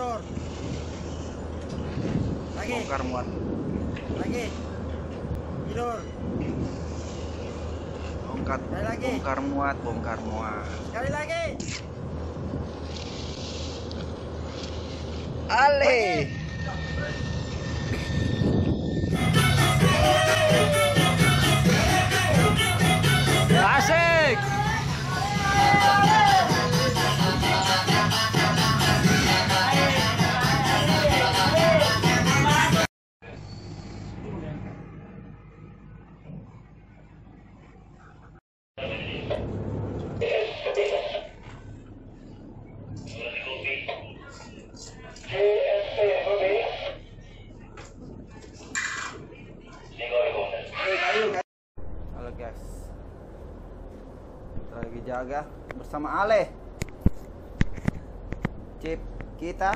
tidur. Lagi. Bongkar muat. Lagi. Tidur. Angkat. Sekali lagi. Bongkar muat, bongkar muat. Sekali lagi. Ale. Asik. Halo guys, kita lagi jaga bersama Ale, chip kita.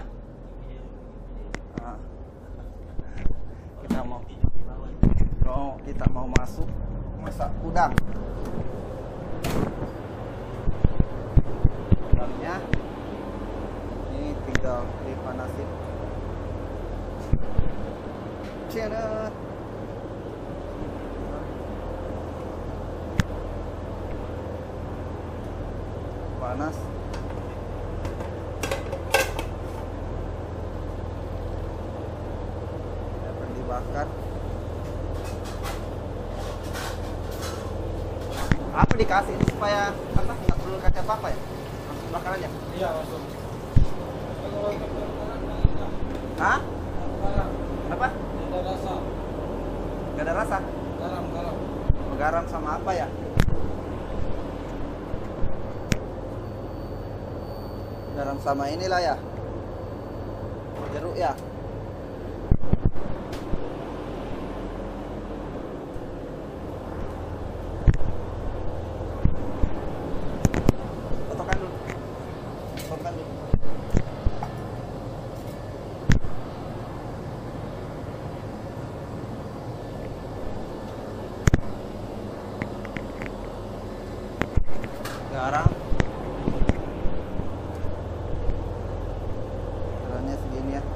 Kita mau masuk masak udang. Udangnya ini tinggal dipanasin. Cina. Panas. Akan dibakar. Apa dikasih ini supaya apa? Nggak perlu kaca apa ya? Langsung bakar aja. Iya, langsung. Hah? Kenapa? Tidak ada rasa. Gak ada rasa? Garam. Oh, garam sama apa ya? Garam sama inilah ya. Jeruk ya. Potongkan dulu. Garam. Ukurannya segini ya.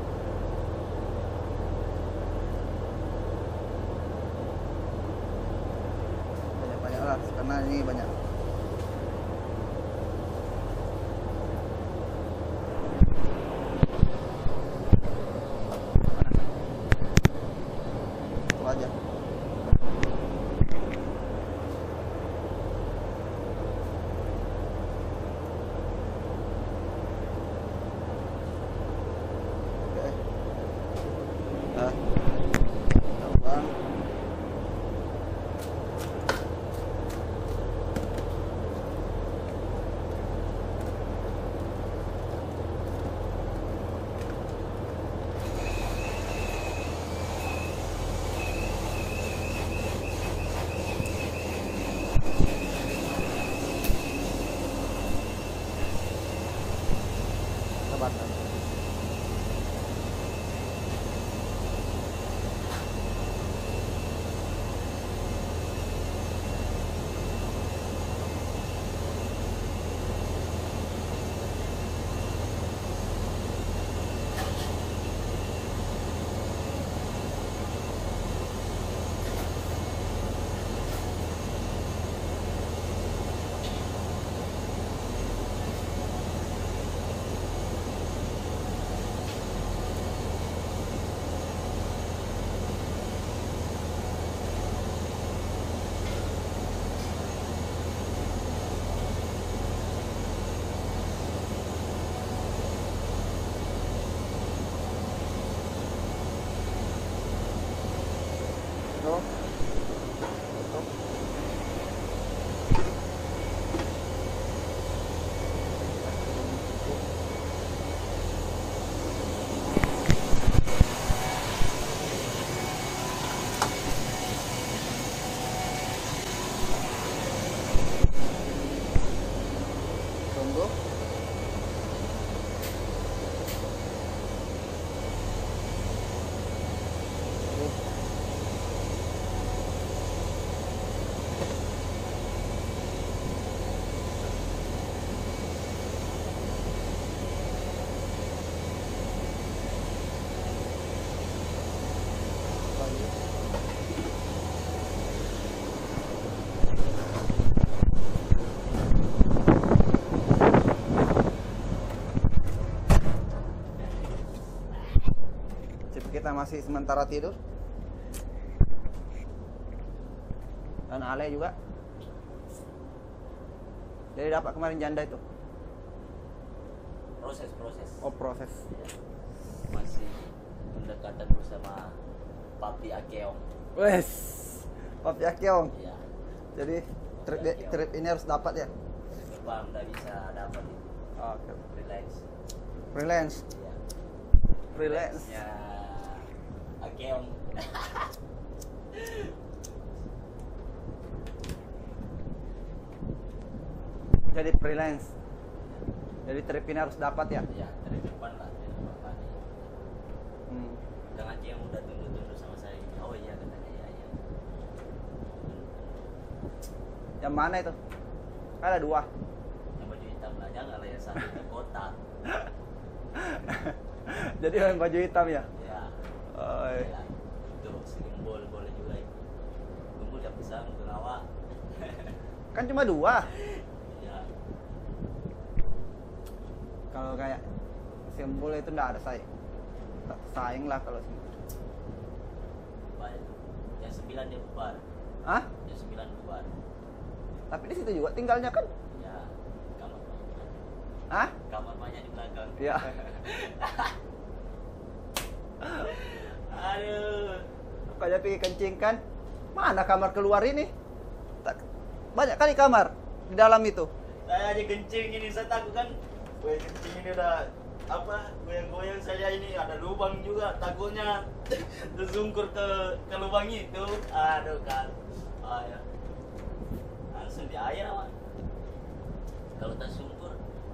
Banyak-banyak lah karena ini banyak. Itu aja. Tambang. Kita bakar. masih sementara tidur. Dan Ale juga. Jadi dapat kemarin janda itu. Proses. Oh, proses. Ya. Masih pendekatan bersama Papi Akeong. Wes. Papi Akeong. Iya. Jadi trip ini harus dapat ya. Bang, udah bisa dapat itu. Oke. Freelance. Freelance. Iya. Freelance. Ya. Akeong. Jadi freelance. Jadi trip ini harus dapat ya. Ya, dari depan lah, dari depan. Hmm. Dan Akeong udah tunggu-tunggu sama saya. Oh iya katanya iya. Yang mana itu? Ada 2. Yang baju hitam lah, jangan lah yang satu di kota. Jadi yang baju hitam ya. Ya. Oh, Ya, itu simbol boleh juga itu. Tunggu jam pisang untuk awak. kan cuma 2. Ya. Kalau kayak simbol itu enggak ada saing. Tak saing lah kalau simbol. Baik. Yang 9 dia bubar. Hah? Yang 9 bubar. Tapi di situ juga tinggalnya kan? Ya, kamar banyak. Hah? Kamar banyak di belakang. Iya. Aduh. Kayak pergi kencing kan? Mana kamar keluar ini? Banyak kali kamar di dalam itu. Saya aja kencing ini, saya takut kan. Gue kencing ini udah apa? Goyang-goyang saya ini ada lubang juga. Takutnya tersungkur ke lubang itu. Aduh kan. Ya. Langsung di air awan. Kalau tersungkur.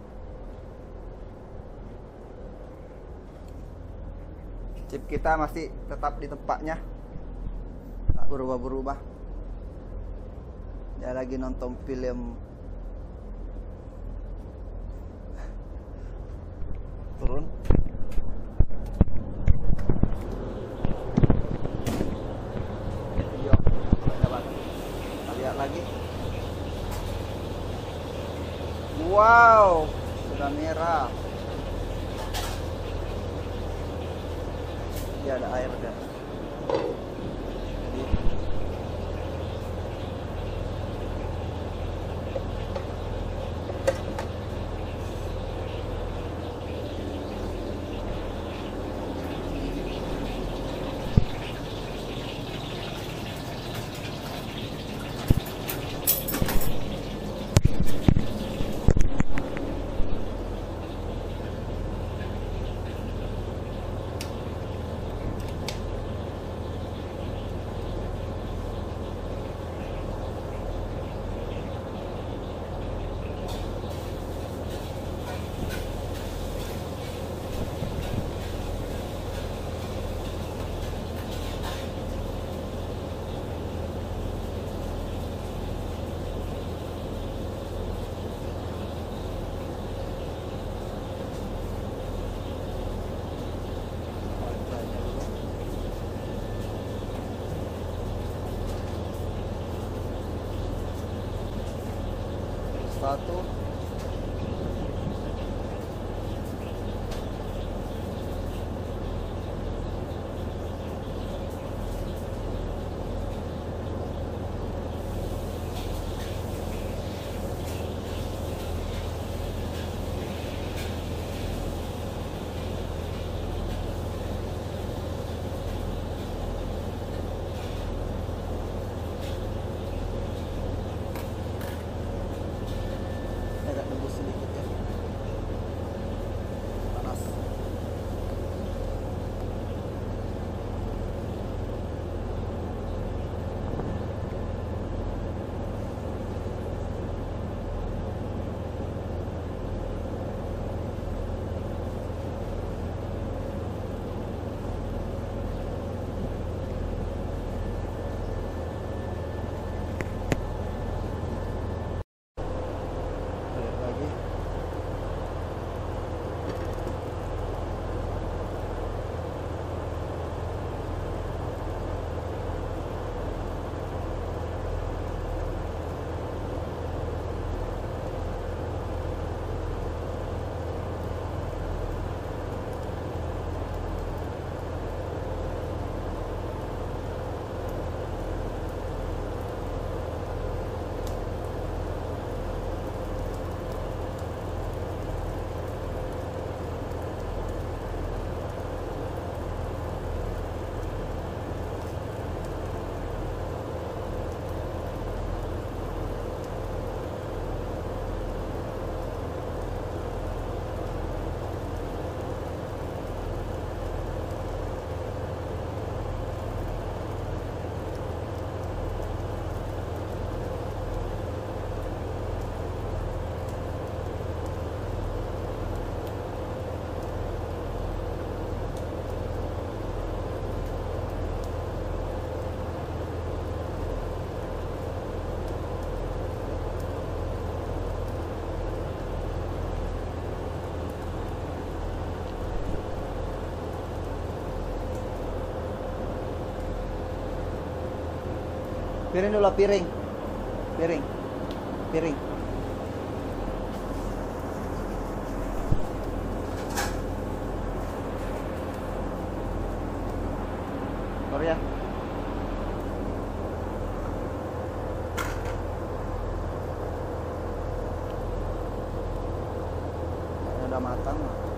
Chip kita masih tetap di tempatnya, tak berubah-berubah. Dia lagi nonton film. Turun. Video. Coba kita lihat lagi. Wow, sudah merah. Ya ada air kan. Jadi Piring dulu, piring. Piring. Piring. Sorry ya. Ini udah matang.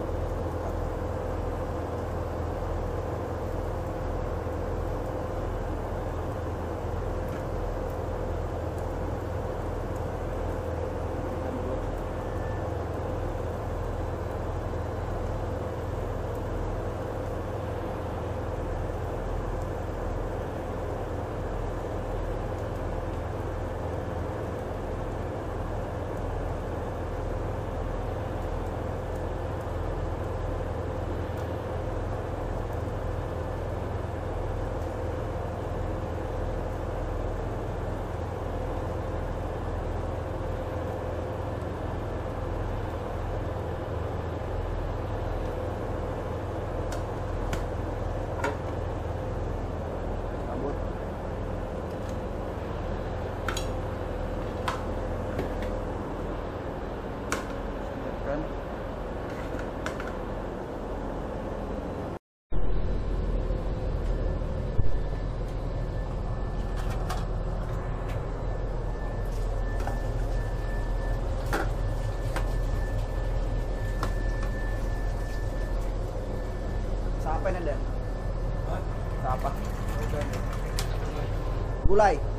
Cabut. Siapkan. Siapa ini, Den? Siapa? Gulai.